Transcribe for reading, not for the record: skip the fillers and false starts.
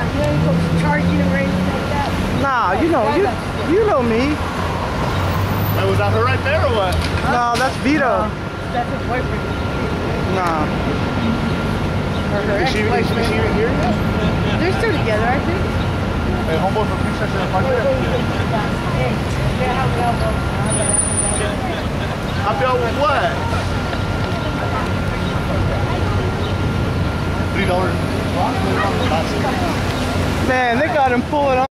You know, he goes charging or anything like that. Nah, you know me. Wait, was that her right there or what? No, that's Vito. That's her boyfriend. Nah. Or her Is she even ex-boyfriend. here yet? They're still together, I think. Hey, homeboy from Princess in the park there. Hey, they have an elbow. I feel what? $3. Man, they got him pulling up.